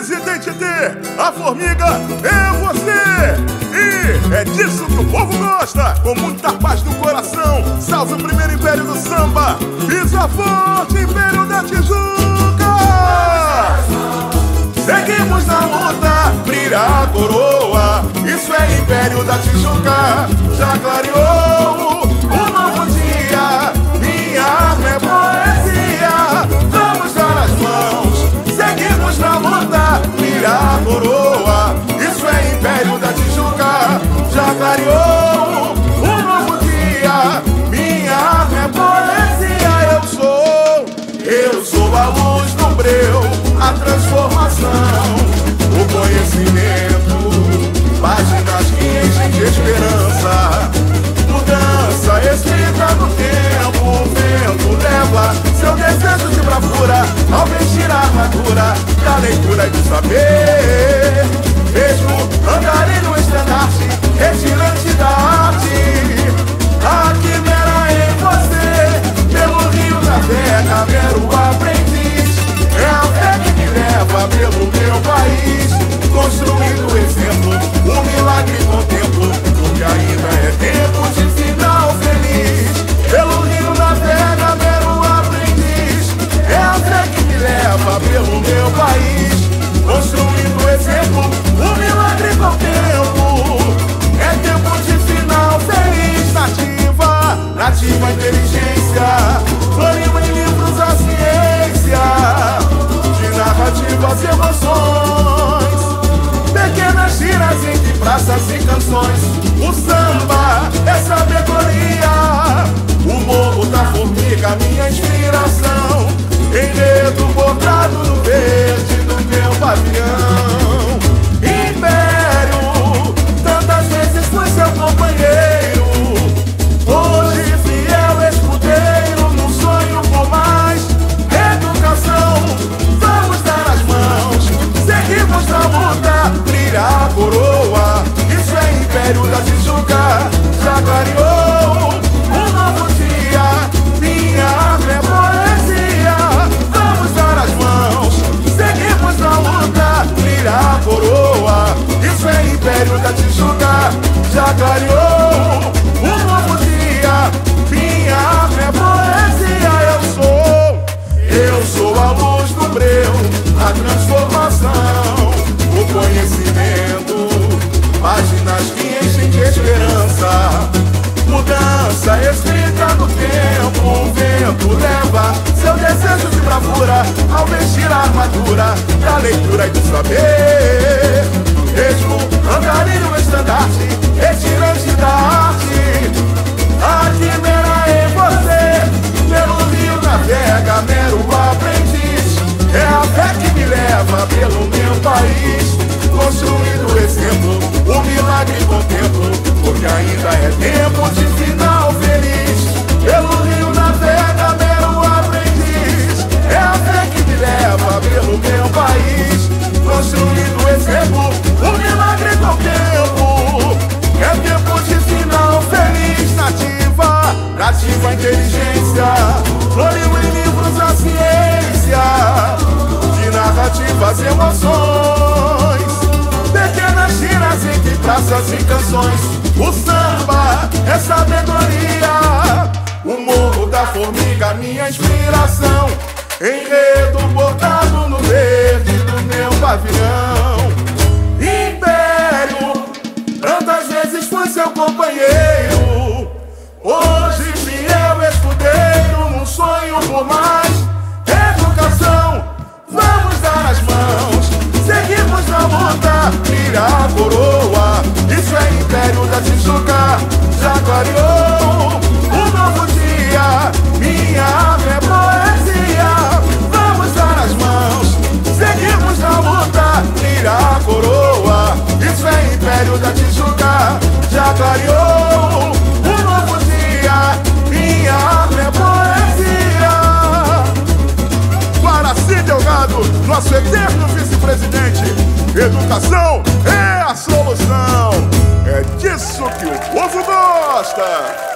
Presidente T, a formiga é você. E é disso que o povo gosta. Com muita paz no coração, salve o primeiro império do samba, Isa Forte, Império da Tijuca. Seguimos na luta, brilha a coroa. Isso é Império da Tijuca. Já clareou um novo dia. Minha arma é poesia. Vamos dar as mãos. Seguimos na luta, brilha a coroa. Isso é Império da Tijuca. Já clareou um novo dia. Minha arma é poesia. Eu sou a luz do breu, a transformação, o conhecimento, páginas que enchem de esperança. Mudança escrita no tempo, o vento leva seu desejo de bravura ao vestir a armadura da leitura e do saber. Mesmo andarei no estandarte, retirante da arte. A quimera em você, pelo rio navega, mero aprendiz. É a fé que me leva pelo meu país, construindo exemplo, o milagre contemplo, porque ainda é tempo de final feliz. Pelo rio navega, mero aprendiz. É a fé que me leva pelo meu país, construindo exemplo, o milagre contemplo. É tempo de final feliz. Nativa inteligência, floriu em livros a ciência, de narrativas e emoções, pequenas tiras entre praças e canções. O samba é sabedoria, o morro da formiga, minha inspiração. Enredo bordado no verde do meu pavilhão. Império, tantas vezes foi seu companheiro, hoje fiel escudeiro, num sonho por mais educação. Vamos dar as mãos, seguimos na luta, brilha a coroa. Isso é Império da Tijuca. Já clareou um novo dia. Minha arma é poesia. Vamos dar as mãos, seguimos na luta, brilha a coroa. Isso é Império da Tijuca. Já clareou um novo dia. Minha arma é poesia. Eu sou a luz do breu, a transformação, o conhecimento, páginas que enchem de esperança. Mudança escrita no tempo, o vento leva seu desejo de bravura ao vestir a armadura da leitura e do saber. Mesmo andarilho estandarte, retirante da arte. A quimera em você, pelo rio navega, mero aprendiz. É a fé que me leva pelo meu país, construindo exemplo, o milagre contemplo, porque ainda é tempo de final feliz. Pelo rio navega, mero aprendiz. É a fé que me leva pelo meu país, construindo exemplo, o milagre contemplo. É tempo de final feliz. Nativa inteligência, floriu em livros a ciência, de narrativas e emoções, pequenas tiras entre praças e canções. O samba é sabedoria, o morro da formiga, minha inspiração. Enredo bordado no verde do meu pavilhão. Império, tantas vezes fui seu companheiro, hoje fiel escudeiro, num sonho por mais educação. Vamos dar as mãos, seguimos na luta, brilha a coroa. Isso é Império da Tijuca. Já clareou um novo dia. Minha arma é poesia. Vamos dar as mãos, seguimos na luta, brilha a coroa. Isso é Império da Tijuca. Já clareou um novo dia. Minha arma é poesia. Guaraci Delgado, nosso eterno vice-presidente. Educação é a solução. É disso que o povo gosta.